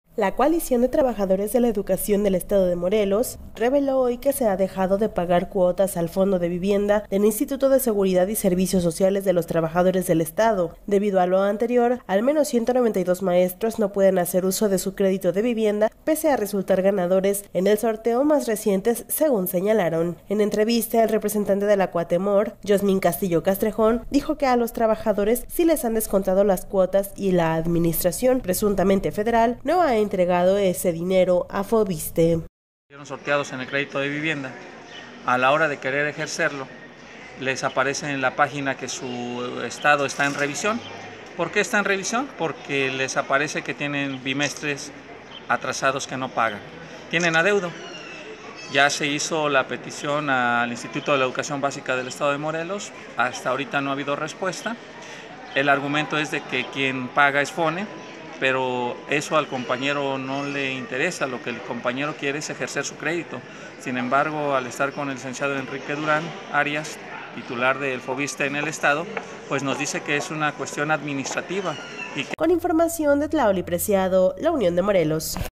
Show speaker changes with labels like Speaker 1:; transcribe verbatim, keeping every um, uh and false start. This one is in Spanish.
Speaker 1: La Coalición de Trabajadores de la Educación del Estado de Morelos reveló hoy que se ha dejado de pagar cuotas al Fondo de Vivienda del Instituto de Seguridad y Servicios Sociales de los Trabajadores del Estado. Debido a lo anterior, al menos ciento noventa y dos maestros no pueden hacer uso de su crédito de vivienda, pese a resultar ganadores en el sorteo más reciente, según señalaron. En entrevista, el representante de la Cuatemor, Yosmin Castillo Castrejón, dijo que a los trabajadores sí les han descontado las cuotas y la administración, presuntamente federal, no ha entregado ese dinero a Fobiste.
Speaker 2: Fueron sorteados en el crédito de vivienda. A la hora de querer ejercerlo, les aparece en la página que su estado está en revisión. ¿Por qué está en revisión? Porque les aparece que tienen bimestres atrasados que no pagan. Tienen adeudo. Ya se hizo la petición al Instituto de la Educación Básica del Estado de Morelos. Hasta ahorita no ha habido respuesta. El argumento es de que quien paga es FONE, pero eso al compañero no le interesa. Lo que el compañero quiere es ejercer su crédito. Sin embargo, al estar con el licenciado Enrique Durán Arias, titular del Fobiste en el estado, pues nos dice que es una cuestión administrativa. Y que...
Speaker 1: Con información de Tlaoli Preciado, La Unión de Morelos.